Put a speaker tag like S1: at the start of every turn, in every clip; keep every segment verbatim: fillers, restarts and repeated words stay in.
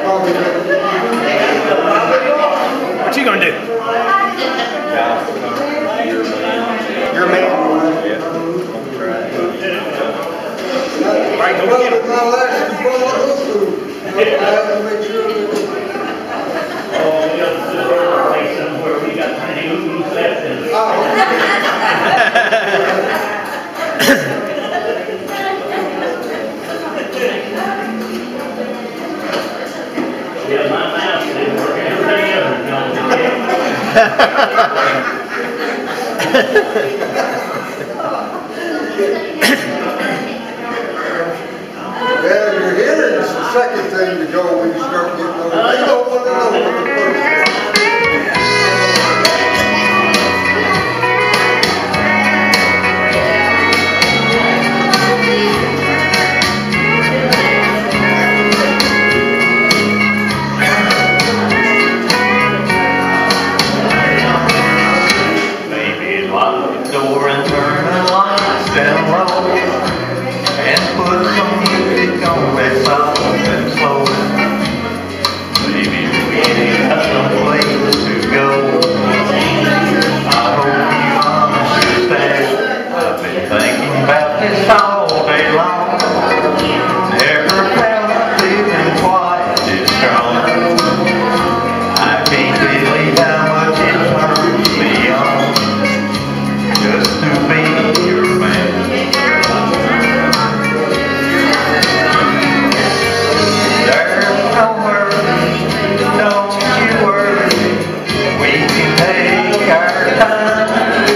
S1: What you gonna do? Your man. All right, go get him.
S2: Yeah, my mouse didn't work. Everything else is gone.
S3: Yeah, your hearing's the second thing to go when you start getting older. They don't want to know what the first is.
S4: Door and turn the lights down low and put some music on that's soft and slow. Maybe we ain't got no place to go. I hope you understand. I've been thinking about this all day long. Never felt a feeling quite this strong. I can't believe how much it turns me on just to be your man. There's no hurry, don't you worry, we can take our time.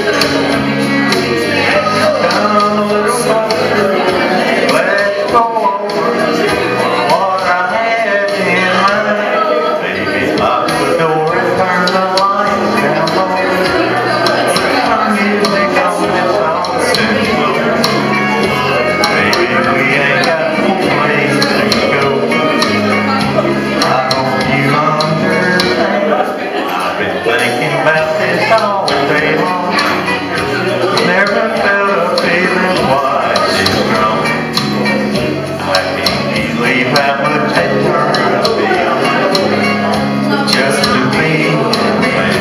S4: Come a little closer, let's go over what I have in mind. Baby, lock the door and turn the lights down low. Some music on this song and slow. Baby, we ain't got no place to go. I hope you understand. I've been thinking about this all day long. Never felt a feeling quite this strong. I can't believe how much it turns me on just to be your man.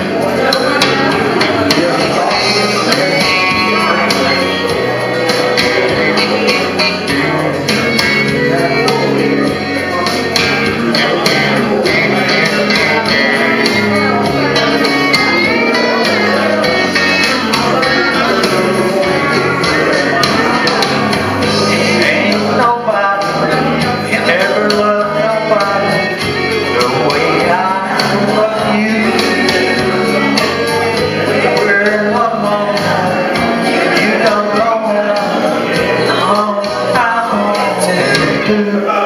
S4: Do